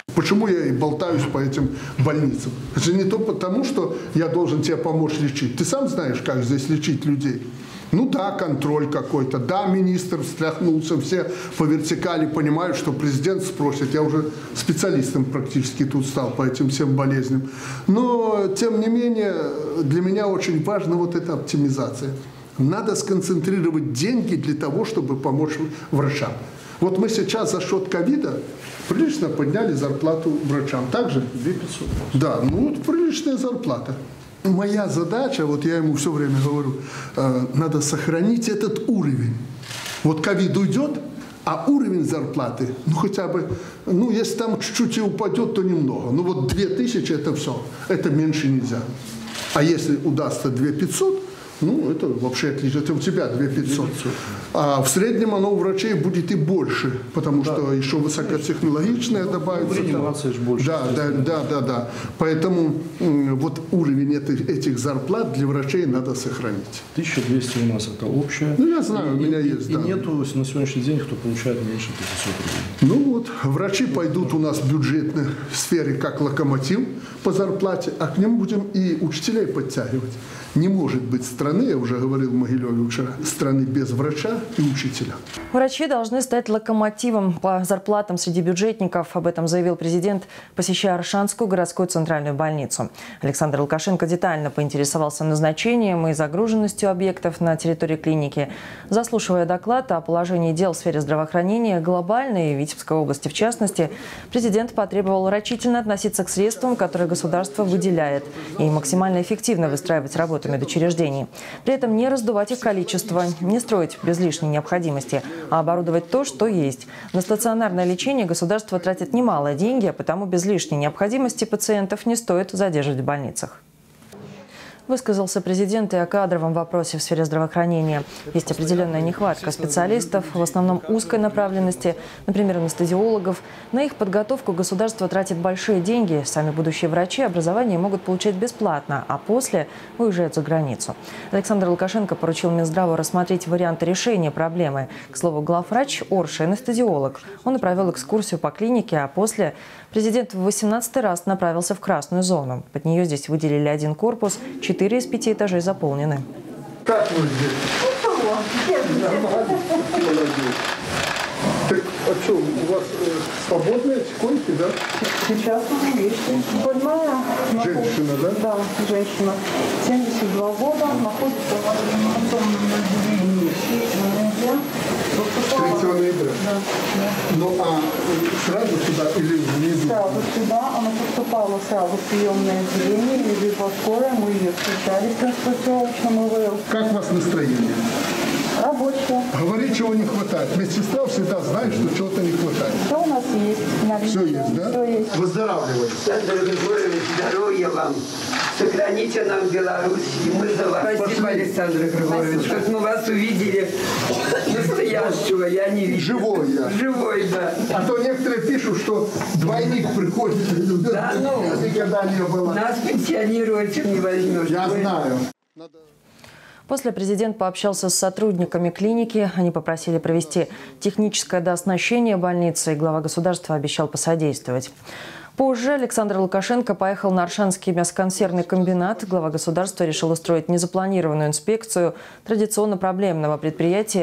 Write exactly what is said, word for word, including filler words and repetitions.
Почему я и болтаюсь по этим больницам? Это не то потому, что я должен тебе помочь лечить. Ты сам знаешь, как здесь лечить людей. Ну да, контроль какой-то, да, министр встряхнулся, все по вертикали понимают, что президент спросит. Я уже специалистом практически тут стал по этим всем болезням. Но, тем не менее, для меня очень важна вот эта оптимизация. Надо сконцентрировать деньги для того, чтобы помочь врачам. Вот мы сейчас за счет ковида прилично подняли зарплату врачам. Также? две тысячи пятьсот. Да, ну вот приличная зарплата. Моя задача, вот я ему все время говорю, э, надо сохранить этот уровень. Вот ковид уйдет, а уровень зарплаты, ну хотя бы, ну если там чуть-чуть и упадет, то немного. Ну вот две тысячи это все, это меньше нельзя. А если удастся две тысячи пятьсот, ну это вообще отлично, это у тебя две тысячи пятьсот. А в среднем оно у врачей будет и больше, потому да. что еще высокотехнологичное добавится. Реанимация же больше. Да, да, да, да, да. Поэтому вот уровень этих, этих зарплат для врачей надо сохранить. тысяча двести у нас это общее. Ну я знаю, и, у меня и, есть. И да. нету на сегодняшний день, кто получает меньше пятисот рублей. Ну вот, врачи пойдут у нас в бюджетной сфере как локомотив по зарплате, а к ним будем и учителей подтягивать. Не может быть страны, я уже говорил в Могилеве вчера, страны без врача и учителя. Врачи должны стать локомотивом по зарплатам среди бюджетников. Об этом заявил президент, посещая Аршанскую городскую центральную больницу. Александр Лукашенко детально поинтересовался назначением и загруженностью объектов на территории клиники. Заслушивая доклад о положении дел в сфере здравоохранения глобальной и Витебской области в частности, президент потребовал рачительно относиться к средствам, которые государство выделяет, и максимально эффективно выстраивать работу медучреждений. При этом не раздувать их количество, не строить без лишней необходимости, а оборудовать то, что есть. На стационарное лечение государство тратит немалые деньги, а потому без лишней необходимости пациентов не стоит задерживать в больницах. Высказался президент и о кадровом вопросе в сфере здравоохранения. Есть определенная нехватка специалистов, в основном узкой направленности, например, анестезиологов. На их подготовку государство тратит большие деньги. Сами будущие врачи образование могут получать бесплатно, а после уезжают за границу. Александр Лукашенко поручил Минздраву рассмотреть варианты решения проблемы. К слову, главврач Орши – анестезиолог. Он и провел экскурсию по клинике, а после президент в восемнадцатый раз направился в красную зону. Под нее здесь выделили один корпус, четыре из пяти этажей заполнены. Как вы здесь? Нормально. Так, а что, у вас э, свободные койки, да? Сейчас уже есть. Больная. Женщина, да? Да, женщина. семьдесят два года, находится в реанимационном отделении. третьего ноября? Да, да. Ну, а сразу сюда или внизу? Сразу сюда. Она поступала сразу в приемное отделение, или в скорой. Мы ее встречали в конституционном ИВЛ. Как у вас настроение? Рабочая. Говори, чего не хватает. Медсестра всегда знает, что чего-то не хватает. Все у нас есть. Все есть, да? Все есть. Выздоравливай. Александр Григорьевич, здоровья вам. Сохраните нам Беларусь, и мы за вас. Спасибо, пошли. Александр Григорьевич. Как мы вас увидели настоящего, я не вижу. Живой я. Живой, да. А то некоторые пишут, что двойник приходит. Да, ну, никогда не было. Нас пенсионировать не возьмешь. Я знаю. После президент пообщался с сотрудниками клиники. Они попросили провести техническое дооснащение больницы, и глава государства обещал посодействовать. Позже Александр Лукашенко поехал на Аршанский мясоконсервный комбинат. Глава государства решил устроить незапланированную инспекцию традиционно проблемного предприятия